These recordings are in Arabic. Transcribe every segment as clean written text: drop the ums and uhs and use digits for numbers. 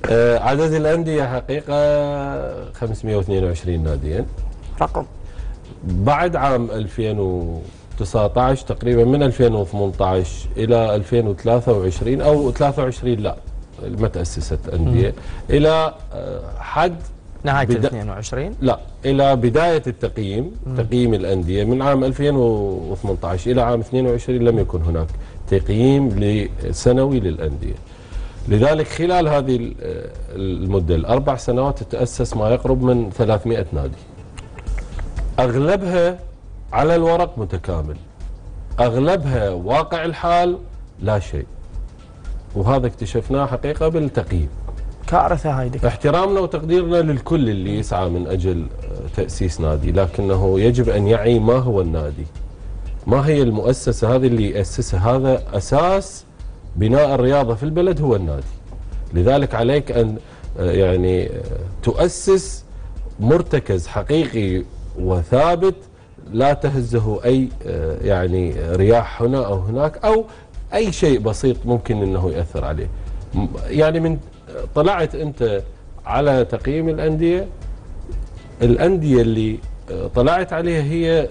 عدد الأندية حقيقة 522 ناديا. رقم. بعد عام 2019 تقريبا، من 2018 إلى 2023 أو 23 لا ما تأسست أندية إلى حد نهاية 22 لا إلى بداية التقييم. تقييم الأندية من عام 2018 إلى عام 22 لم يكن هناك تقييم سنوي للأندية. لذلك خلال هذه المدة الأربع سنوات تأسس ما يقرب من 300 نادي، أغلبها على الورق متكامل، أغلبها واقع الحال لا شيء، وهذا اكتشفناه حقيقة بالتقييم. كارثة هاي دكتور. احترامنا وتقديرنا للكل اللي يسعى من أجل تأسيس نادي، لكنه يجب أن يعي ما هو النادي، ما هي المؤسسة هذه اللي يأسسها. هذا أساس بناء الرياضة في البلد هو النادي. لذلك عليك أن يعني تؤسس مرتكز حقيقي وثابت لا تهزه أي يعني رياح هنا أو هناك أو أي شيء بسيط ممكن أنه يأثر عليه. يعني من طلعت أنت على تقييم الأندية اللي طلعت عليها هي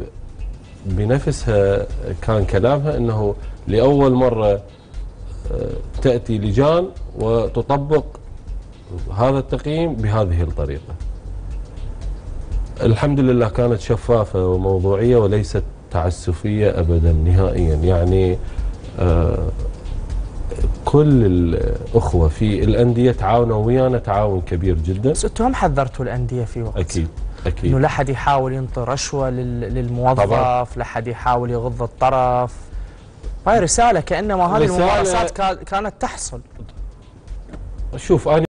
بنفسها كان كلامها أنه لأول مرة تأتي لجان وتطبق هذا التقييم بهذه الطريقة. الحمد لله كانت شفافة وموضوعية وليست تعسفية أبدا نهائيا. يعني كل الأخوة في الأندية تعاونوا ويانا تعاون كبير جدا. بس أنتم هم حذرتوا الأندية في وقت. أكيد إنه لا حد يحاول ينطي رشوة للموظف طبعا. لا حد يحاول يغض الطرف. هاي رسالة كأنما هذه الممارسات كانت تحصل. شوف أنا